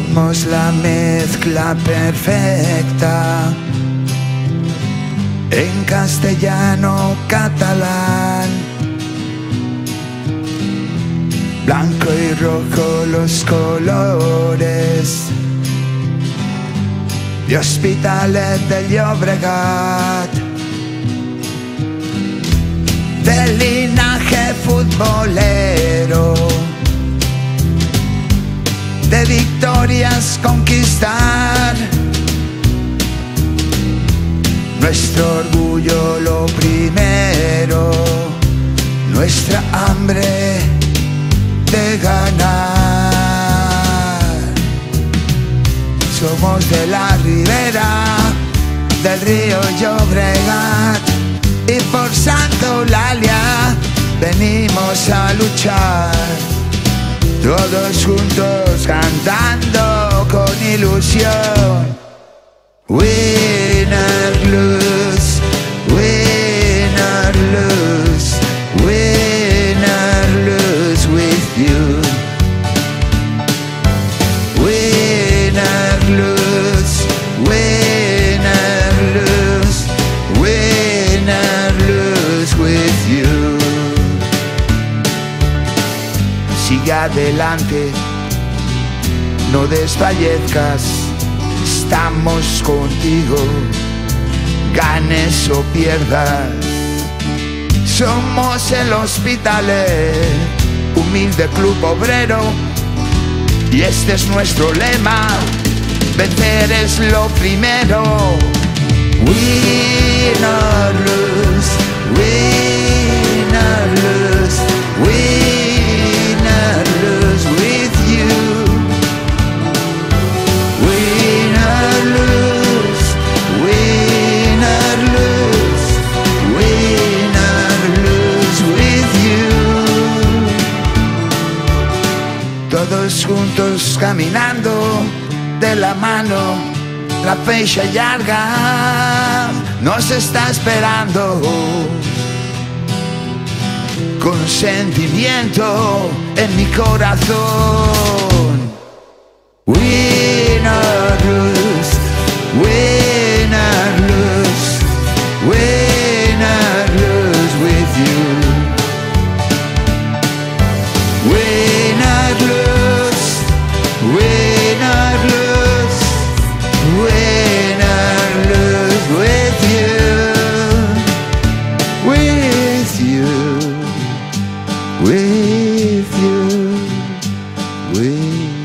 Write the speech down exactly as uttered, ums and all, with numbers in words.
Somos la mezcla perfecta en castellano catalán, blanco y rojo los colores de Hospitalet de Llobregat, del linaje futbolero, de victorias conquistar, nuestro orgullo lo primero, nuestra hambre de ganar. Somos de la ribera del río Llobregat y por Santa Eulalia venimos a luchar, todos juntos cantando con ilusión. Win or lose, win or lose, win or lose with you. Win or lose, win or lose, win or lose with you. Sigue adelante, no desfallezcas, estamos contigo, ganes o pierdas. Somos el Hospitalet, humilde club obrero, y este es nuestro lema, vencer es lo primero. Win or lose, win or lose, win or lose with you. Win or lose, win or lose, win or lose with you. Todos juntos caminando de la mano, la fecha larga nos está esperando, con sentimiento en mi corazón. Win or lose, win or lose, win or lose with you. Win or lose, win or lose, win or lose with you. With you, with you, with you.